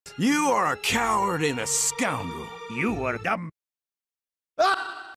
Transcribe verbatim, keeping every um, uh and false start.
You are a coward and a scoundrel. You are dumb. Ah!